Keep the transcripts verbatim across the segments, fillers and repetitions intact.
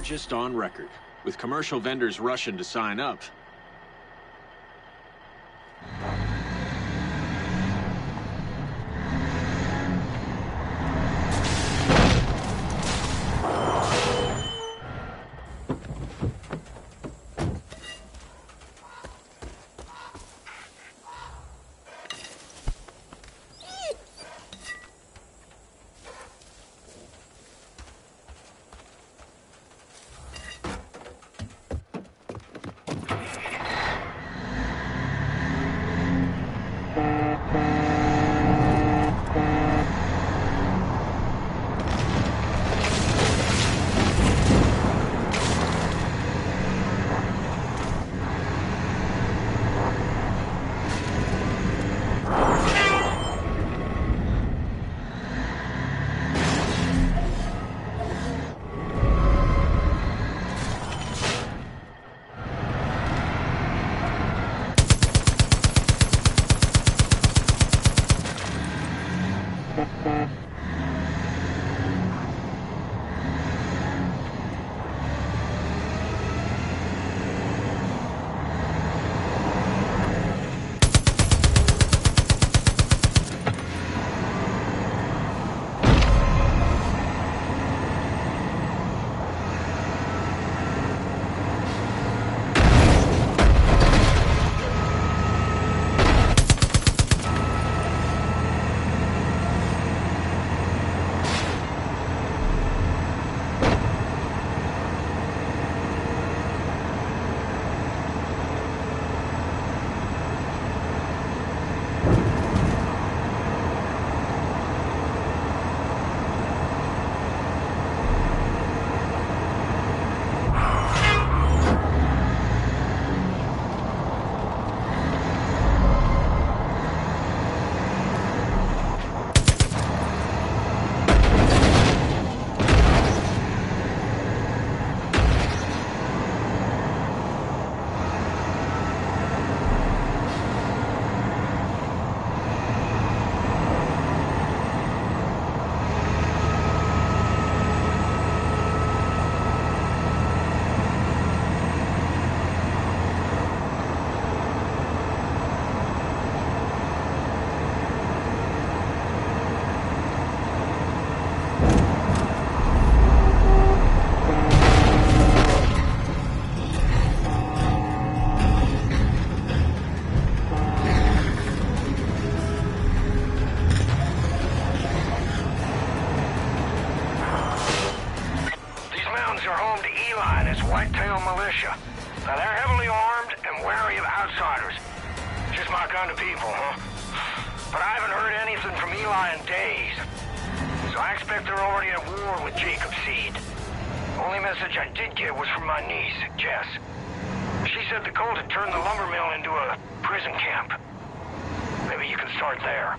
largest on record, with commercial vendors rushing to sign up. Now, they're heavily armed and wary of outsiders. Just my kind of people, huh? But I haven't heard anything from Eli in days. So I expect they're already at war with Jacob Seed. Only message I did get was from my niece, Jess. She said the cult had turned the lumber mill into a prison camp. Maybe you can start there.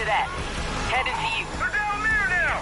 that. Headed to you. They're down there now!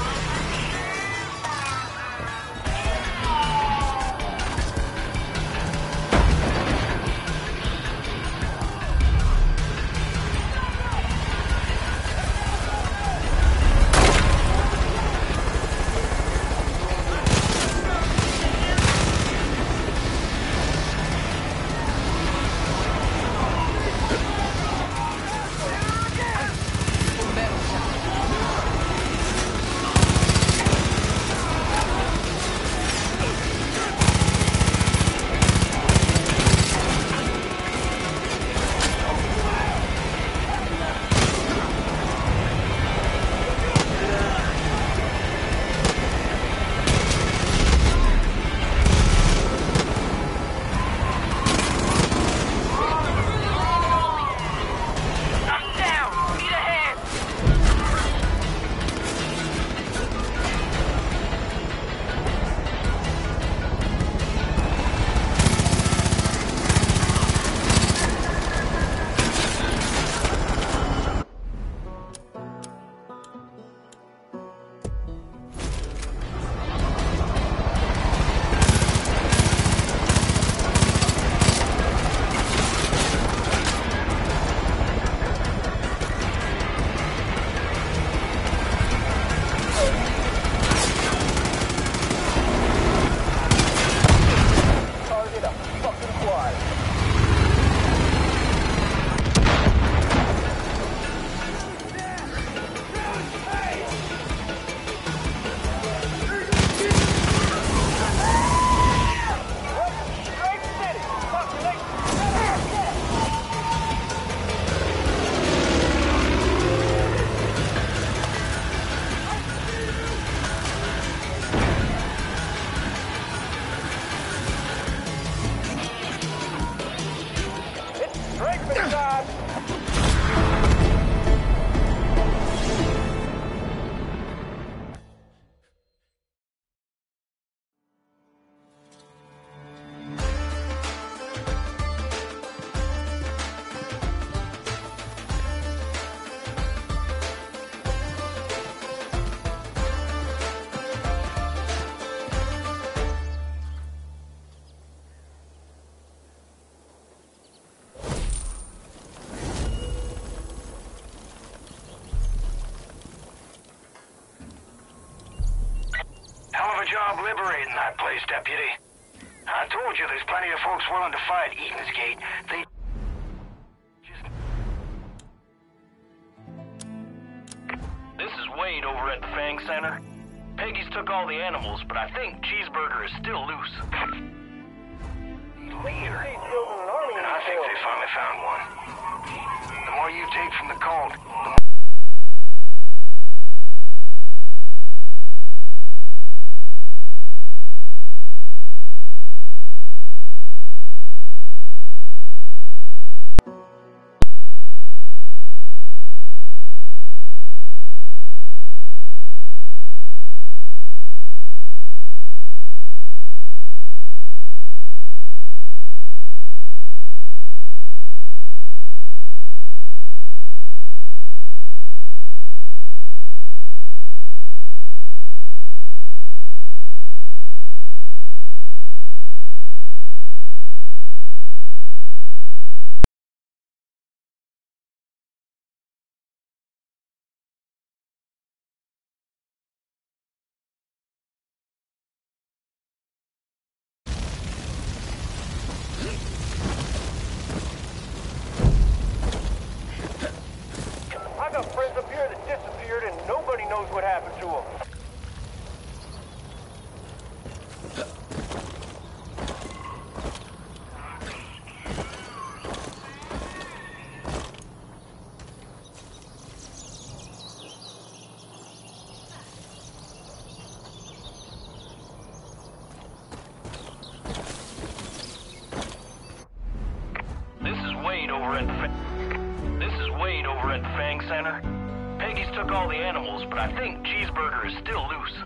Job liberating that place, Deputy. I told you there's plenty of folks willing to fight Eden's Gate. They just... This is Wade over at the Fang Center. Peggy's took all the animals, but I think Cheeseburger is still loose. Leader. And I think they finally found one. The more you take from the cult, the more... I got friends up here that disappeared and nobody knows what happened to them. This is Wade over at the Fa This is Wade over at the Fang Center. Peggy's took all the animals, but I think Cheeseburger is still loose.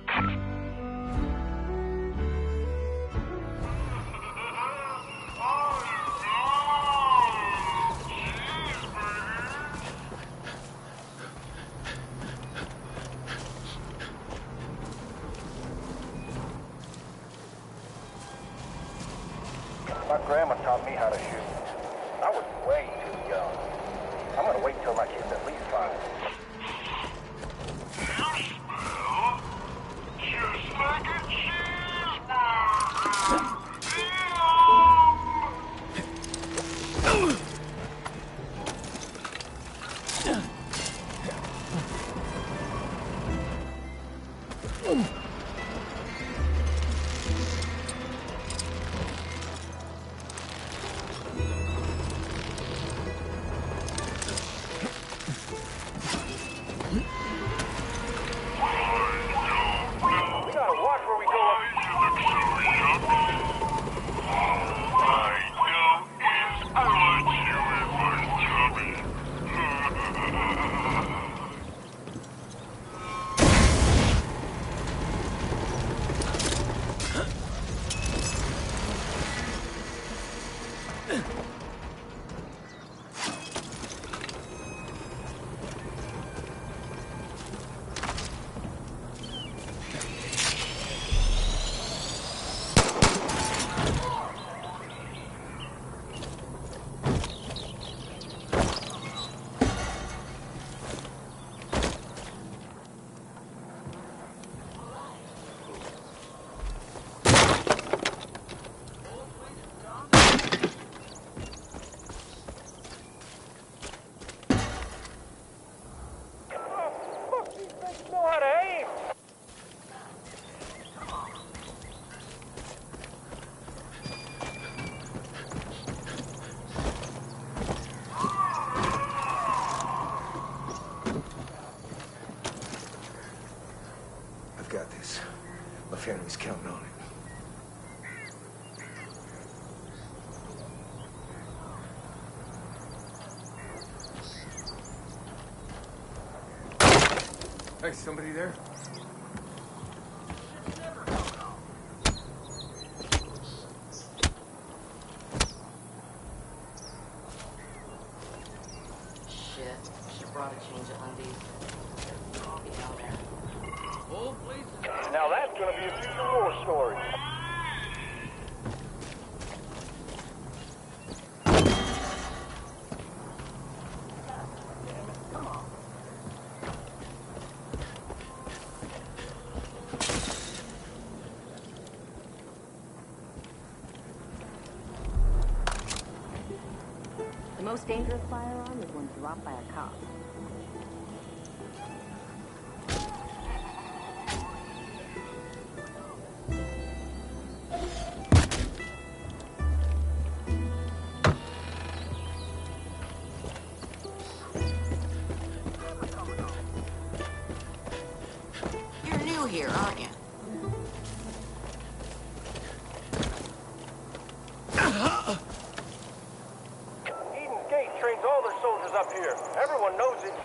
My grandma taught me how to shoot. I was way too young. I'm gonna wait till my kid's at least five. You smell just like a cheeseburger. Got this. My family's counting on it. Hey, somebody there? Shit, she brought a change of undies. I'll be down there. Now that's gonna be a future war story. The most dangerous firearm is one dropped by a cop. You're new here, aren't you? Eden's Gate trains all their soldiers up here. Everyone knows it.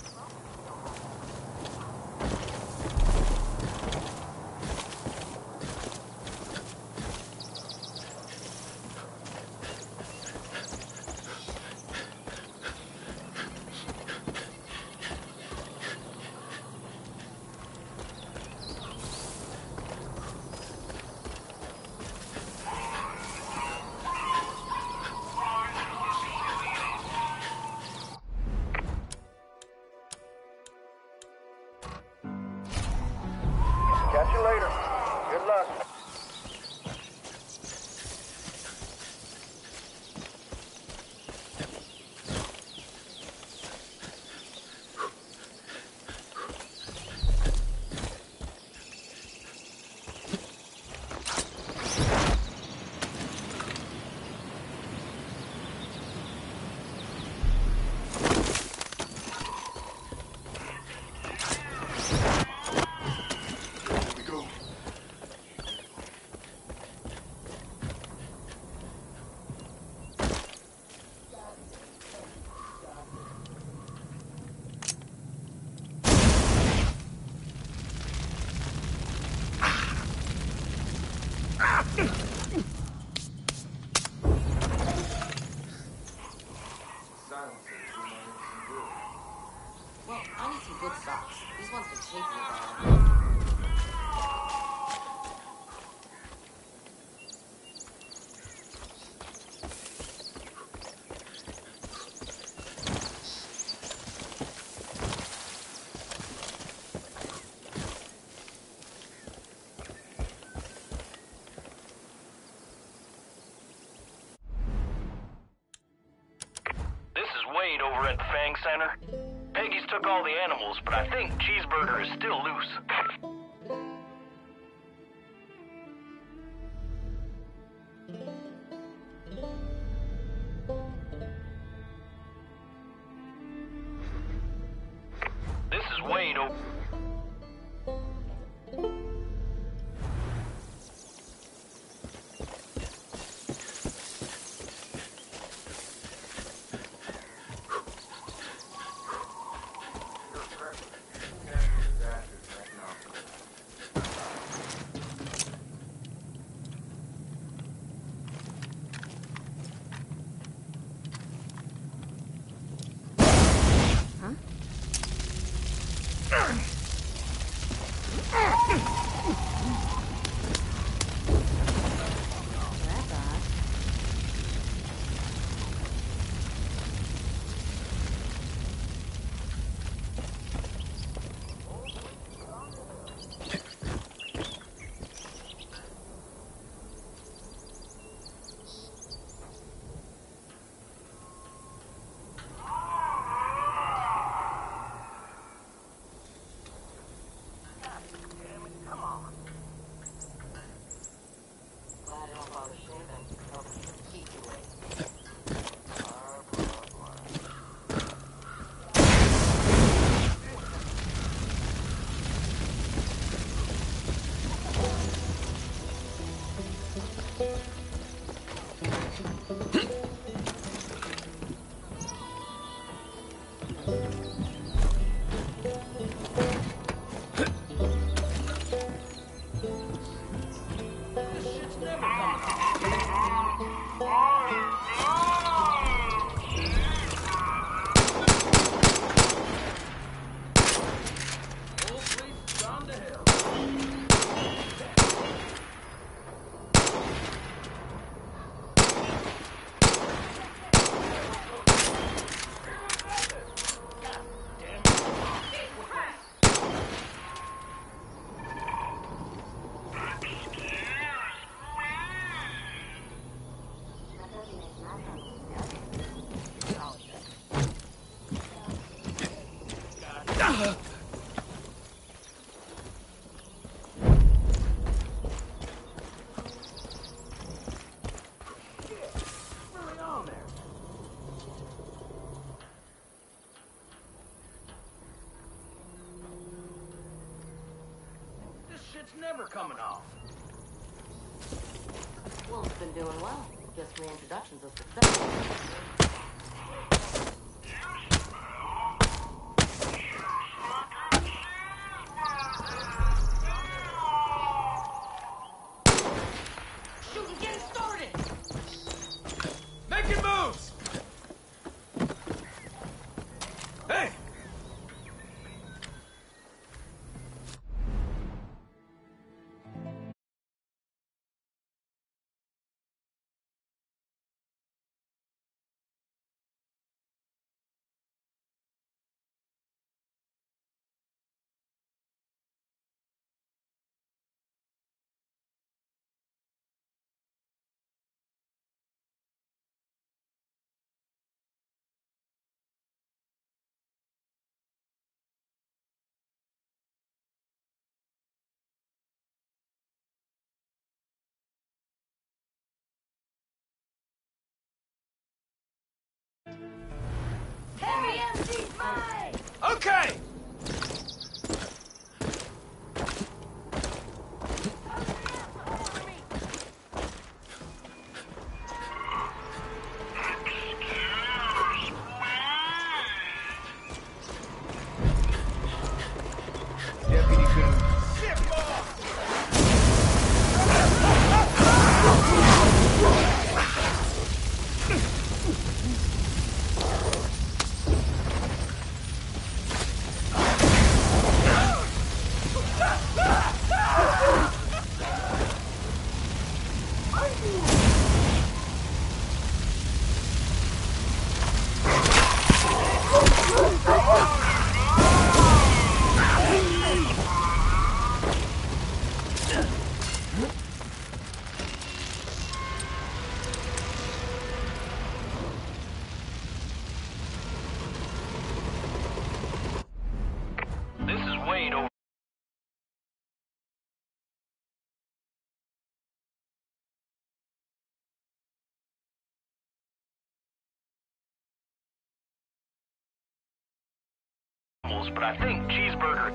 Catch you later. Good luck. at the Fang Center. Peggy's took all the animals, but I think Cheeseburger is still loose. This is Wade over... Never coming off. Well, it's been doing well. Guess reintroduction's a success. Shooting, getting started! Making moves! Hey! Okay! Deputy Coon. animals, but I think Cheeseburger...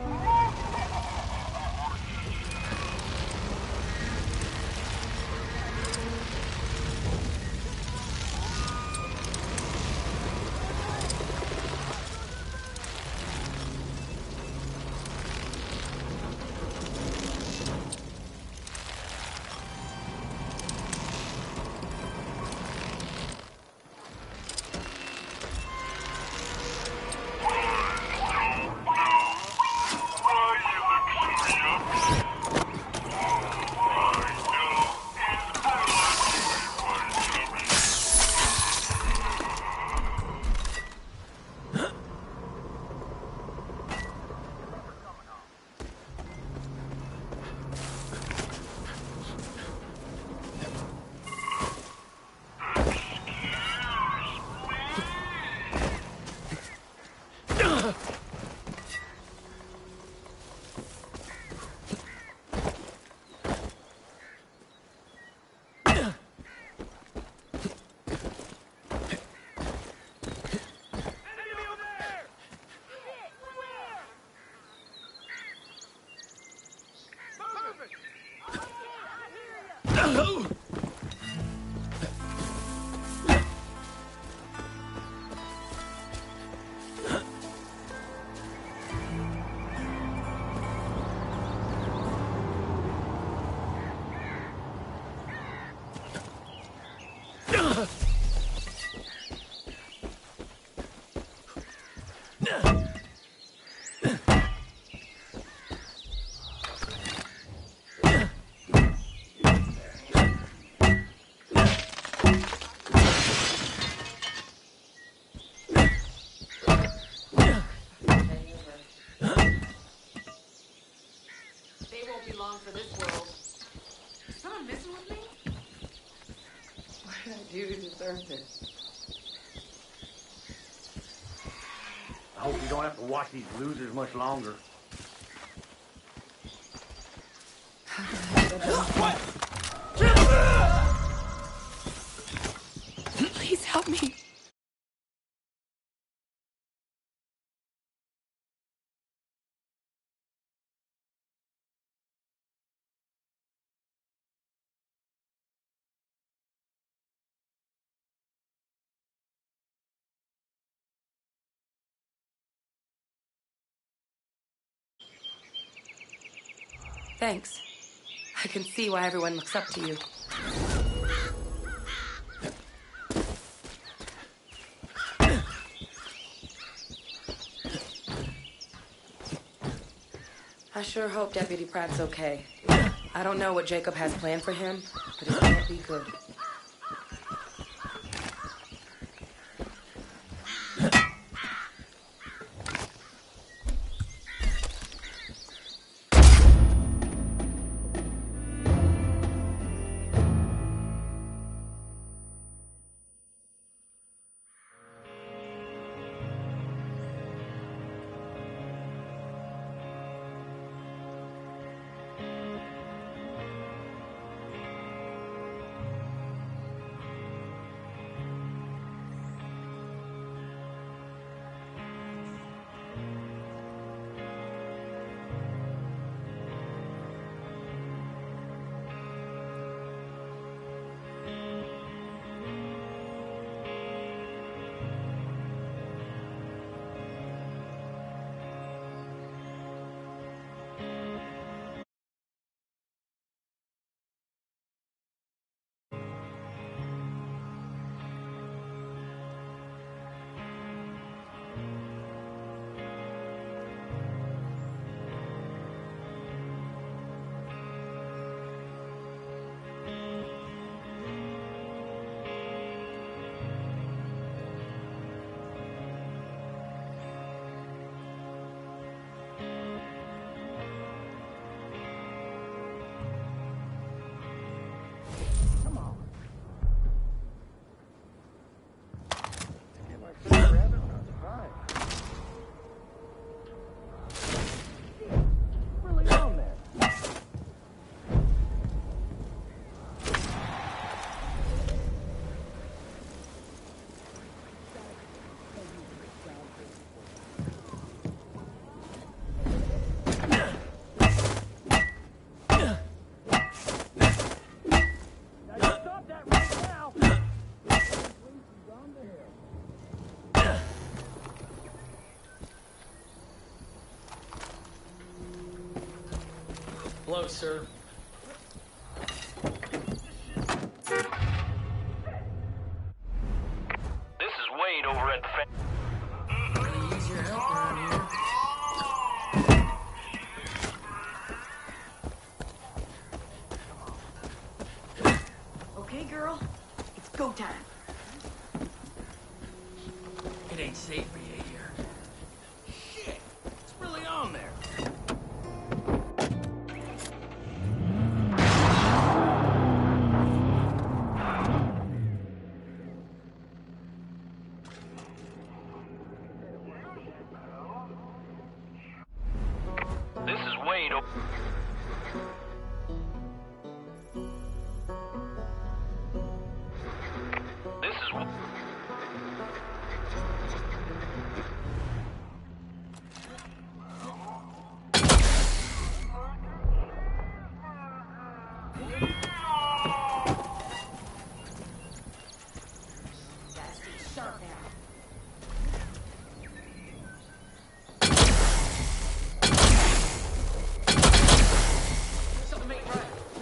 They won't be long for this world. Is someone messing with me? What did I do to deserve this? I hope you don't have to watch these losers much longer. Please help me. Thanks. I can see why everyone looks up to you. I sure hope Deputy Pratt's okay. I don't know what Jacob has planned for him, but it can't be good. Hello, sir. This is Wade over at the fa- Really use your help around here. Okay, girl. It's go time. It ain't safe for you here. Shit! It's really on there. This is Wade o- This is Wa- Gotta stay sharp now. Something ain't right.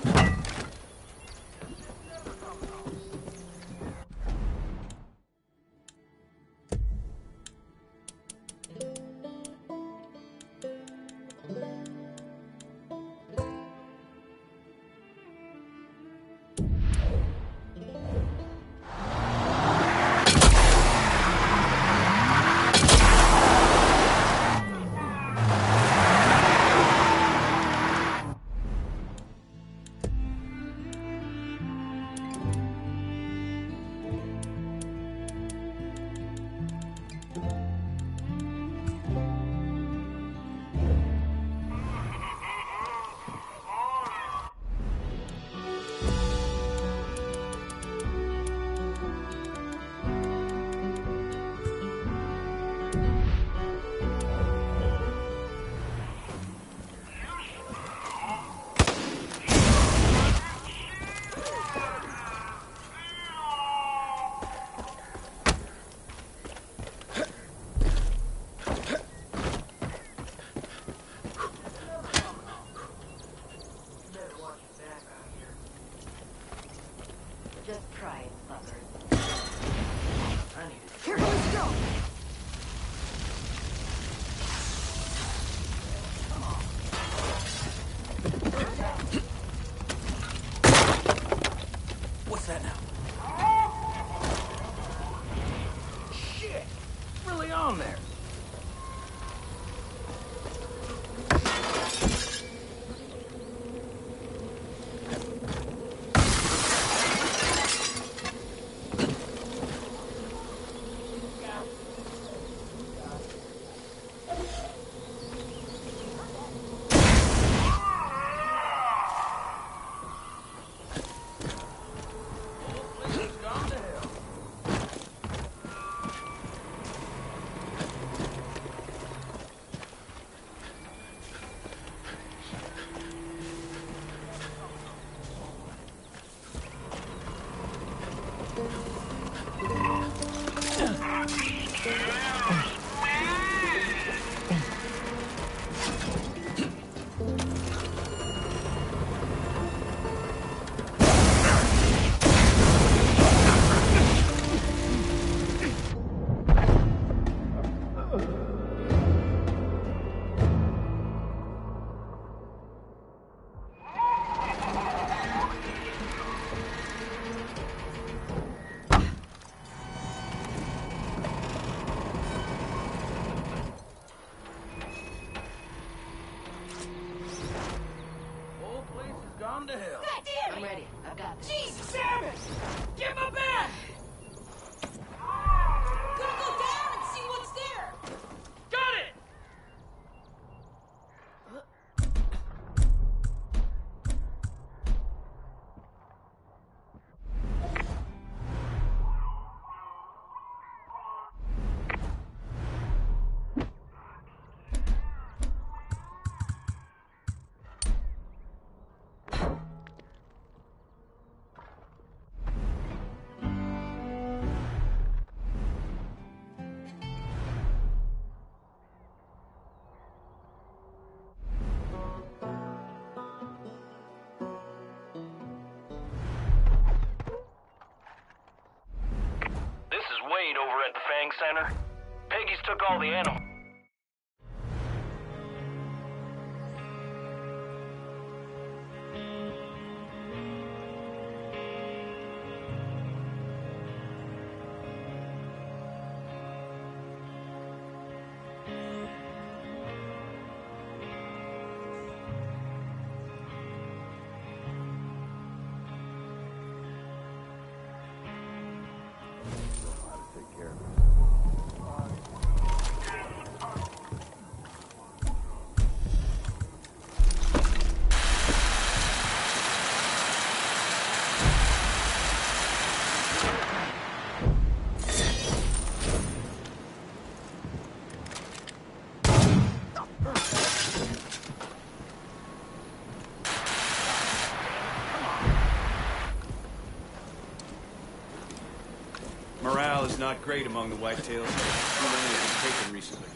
Just try it, fucker. I need it. Here goes go. What's that now? Shit! Really on there. Whole place has gone to hell. God damn it! I'm ready. I've got this. Jesus, Aaron! Get my bag! Gonna go down and see what's there! Got it! at the Fang Center. Peggy's took all the animals. Morale is not great among the whitetails. Too many have been taken recently.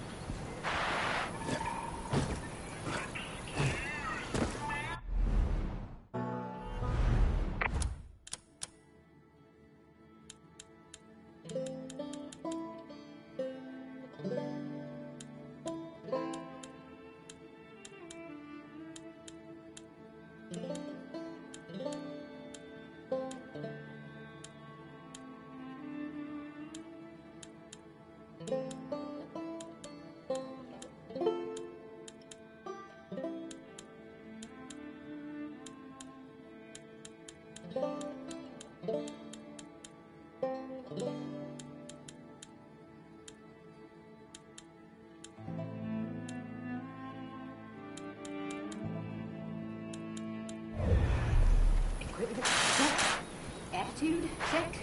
Attitude check.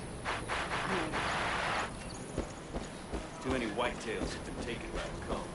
Too many whitetails have been taken by the cult.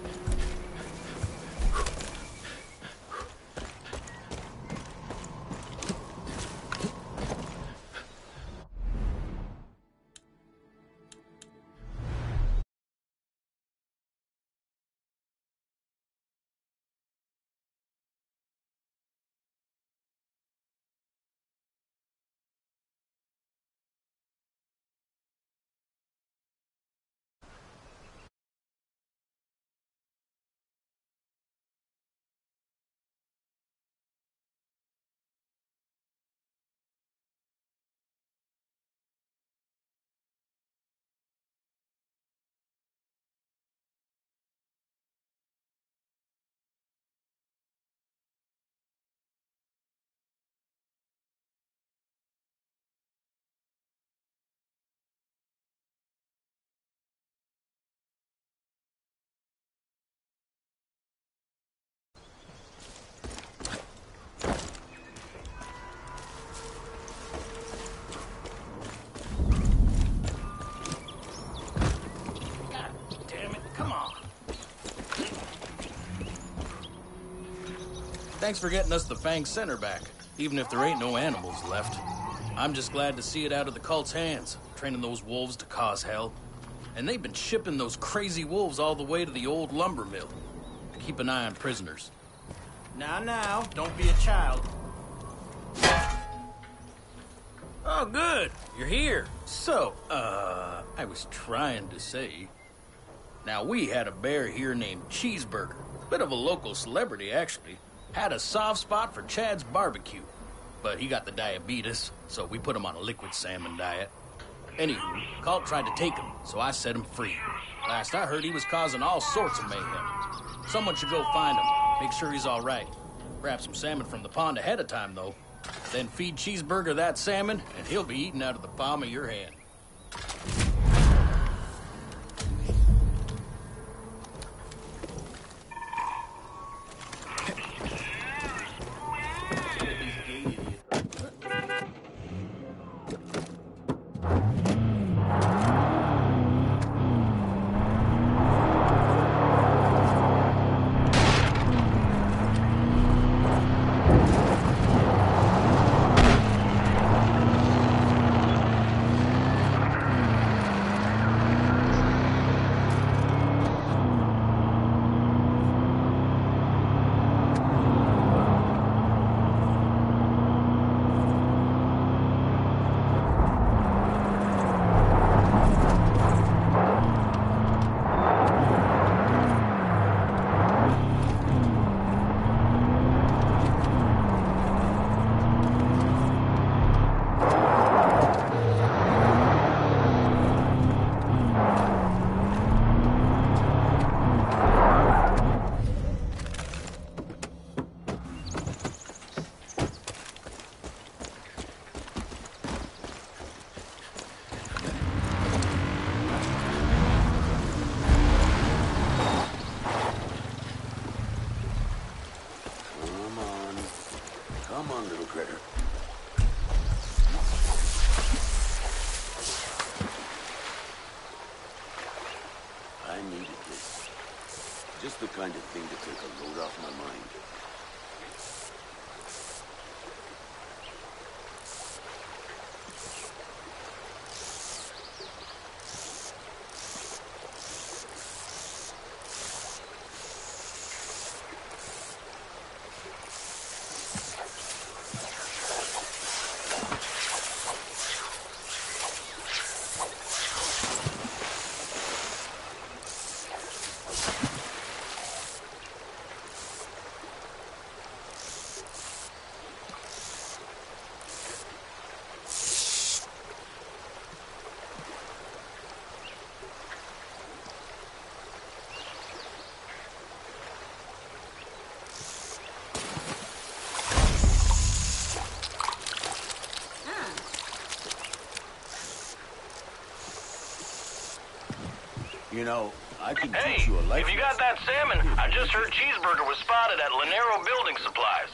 Thanks for getting us the Fang Center back, even if there ain't no animals left. I'm just glad to see it out of the cult's hands, training those wolves to cause hell. And they've been shipping those crazy wolves all the way to the old lumber mill. Keep an eye on prisoners. Now, now, don't be a child. Oh, good. You're here. So, uh, I was trying to say... Now, we had a bear here named Cheeseburger. Bit of a local celebrity, actually. Had a soft spot for Chad's barbecue. But he got the diabetes, so we put him on a liquid salmon diet. Anywho, cult tried to take him, so I set him free. Last I heard, he was causing all sorts of mayhem. Someone should go find him, make sure he's all right. Grab some salmon from the pond ahead of time, though. Then feed Cheeseburger that salmon, and he'll be eating out of the palm of your hand. down, little critter. I needed this. Just the kind of thing to take a load off my mind. You know, I can hey, teach you a life if you got that salmon, I just heard Cheeseburger was spotted at Lanero Building Supplies.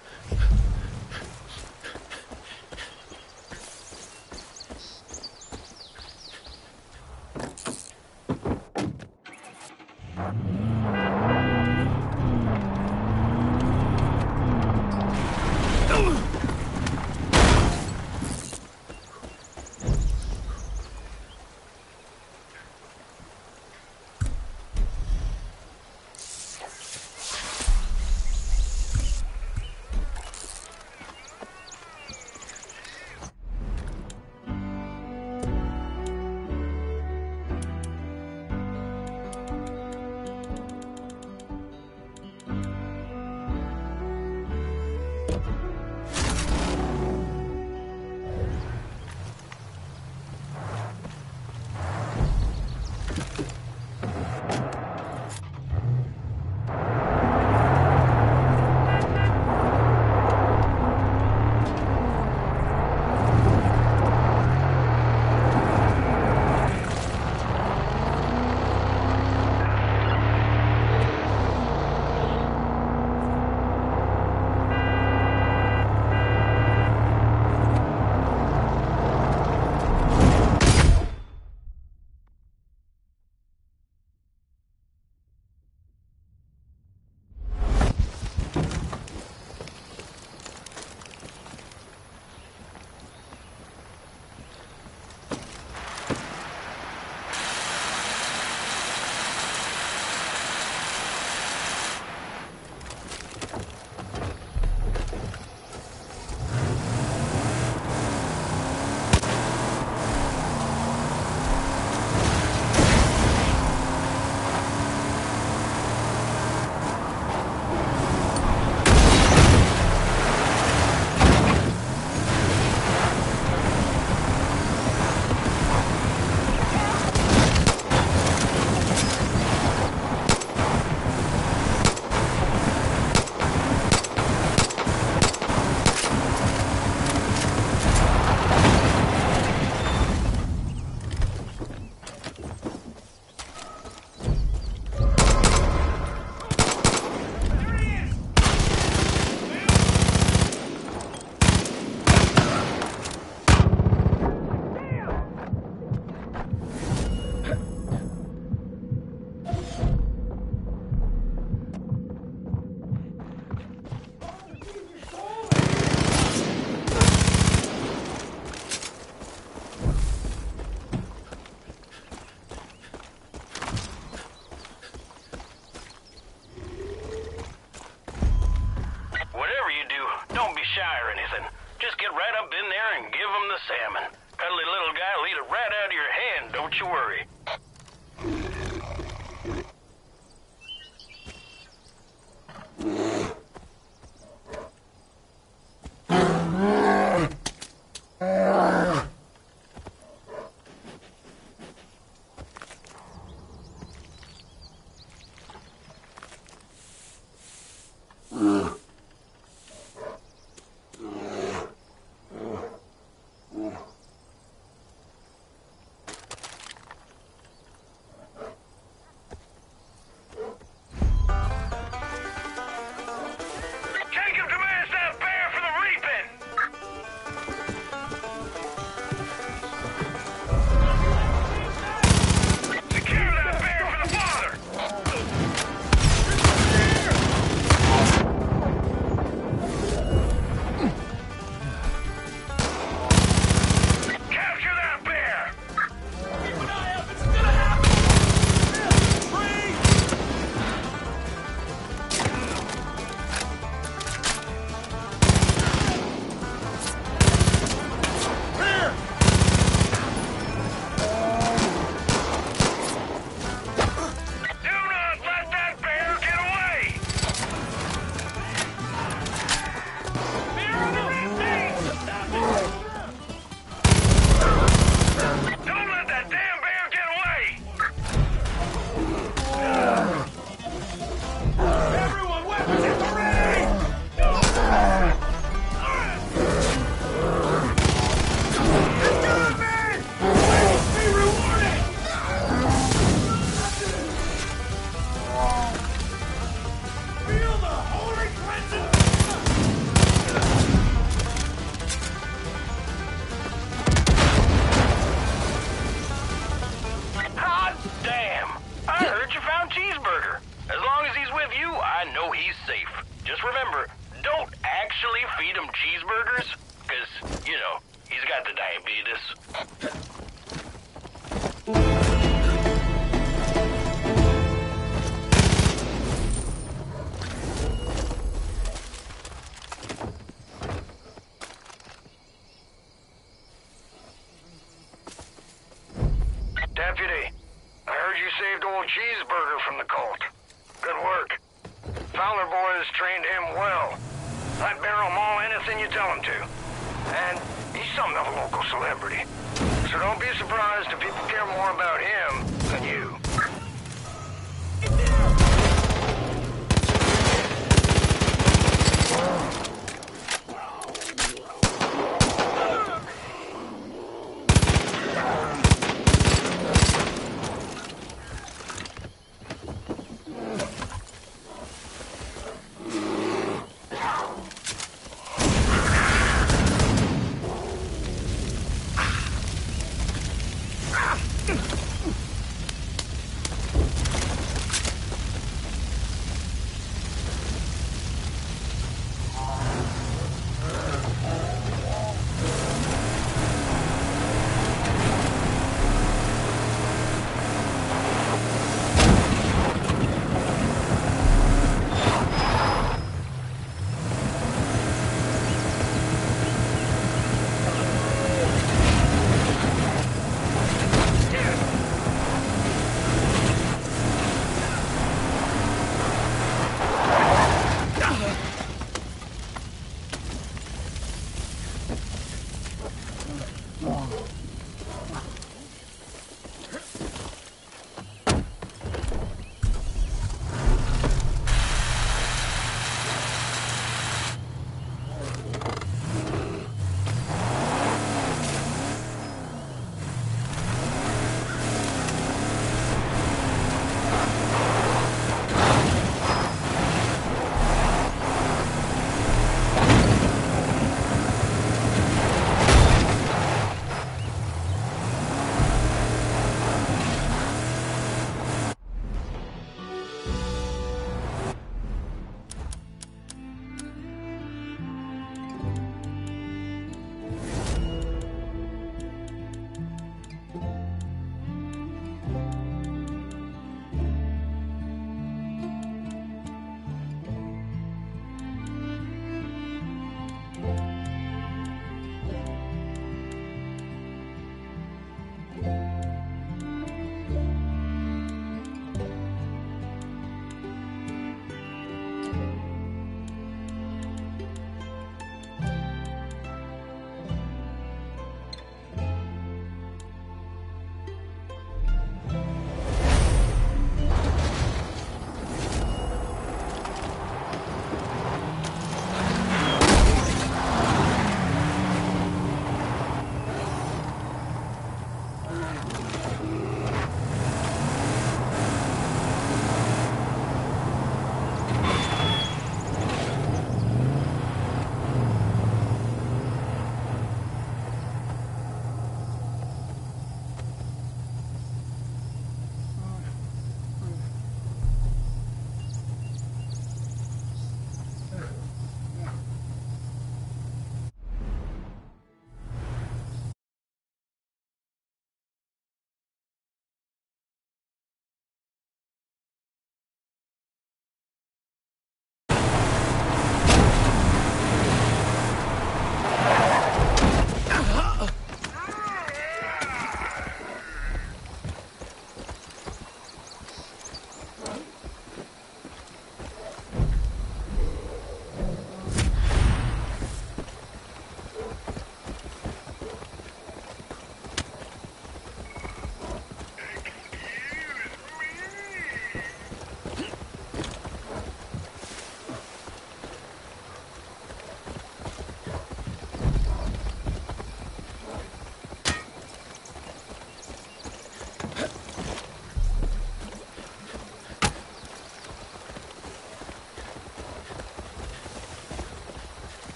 shy or anything. Just get right up in there and give them the salmon. Cuddly little guy will eat it right out of your hand, don't you worry. feed him cheeseburgers? Because, you know, he's got the diabetes. Deputy, I heard you saved old Cheeseburger from the cult. Good work. Fowler boys trained him well. I'd barrel maul anything you tell him to. And he's something of a local celebrity. So don't be surprised if people care more about him than you.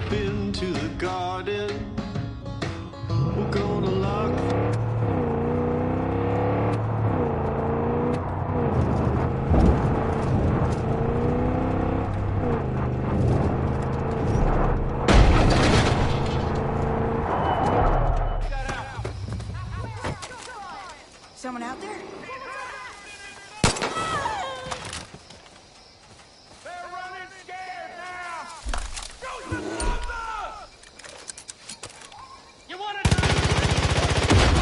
Step into the garden. We're gonna lock. Someone out there? They're running scared now! You wanna die?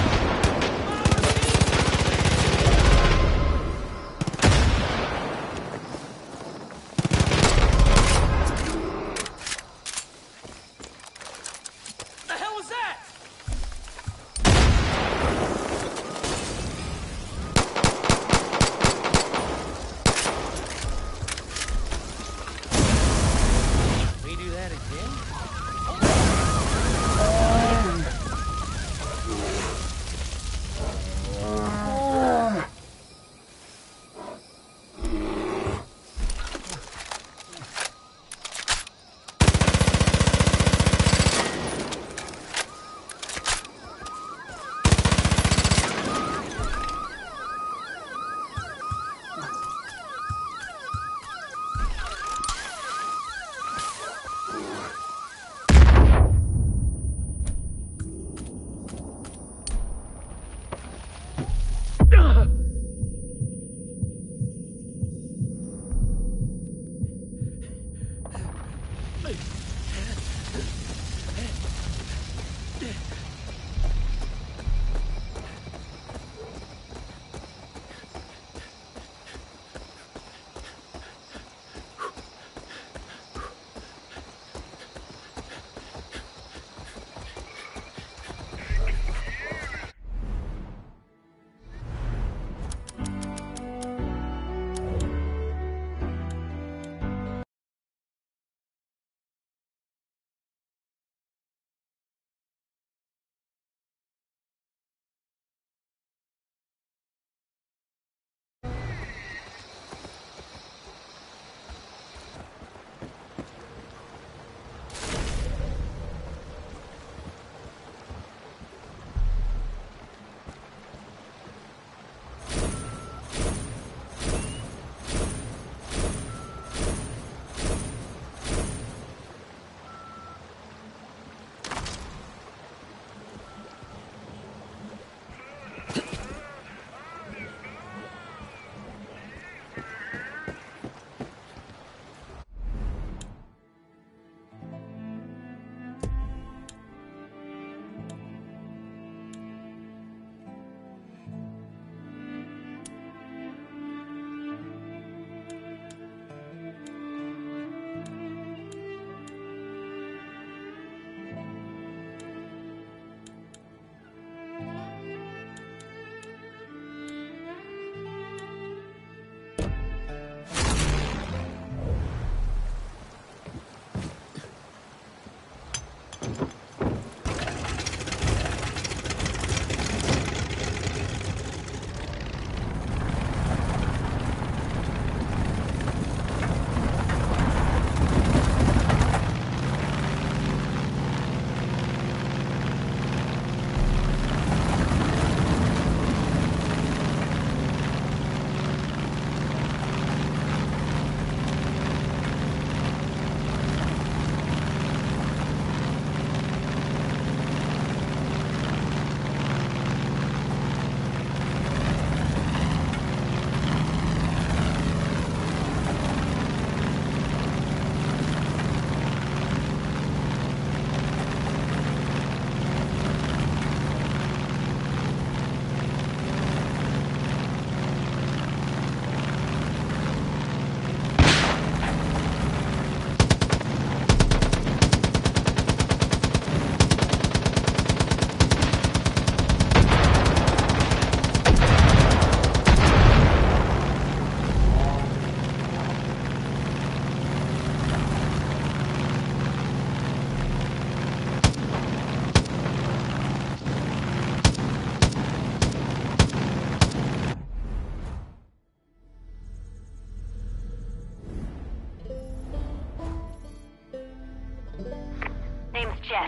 Jess.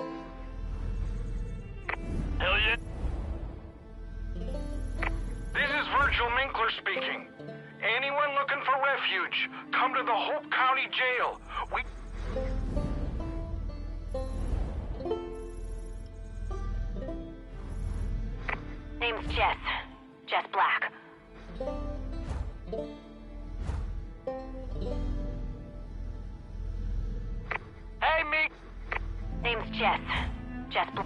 Hell yeah. This is Virgil Minkler speaking. Anyone looking for refuge, come to the Hope County Jail. We... Name's Jess. Jess Black. Hey, me. Name's Jess. Jess Black.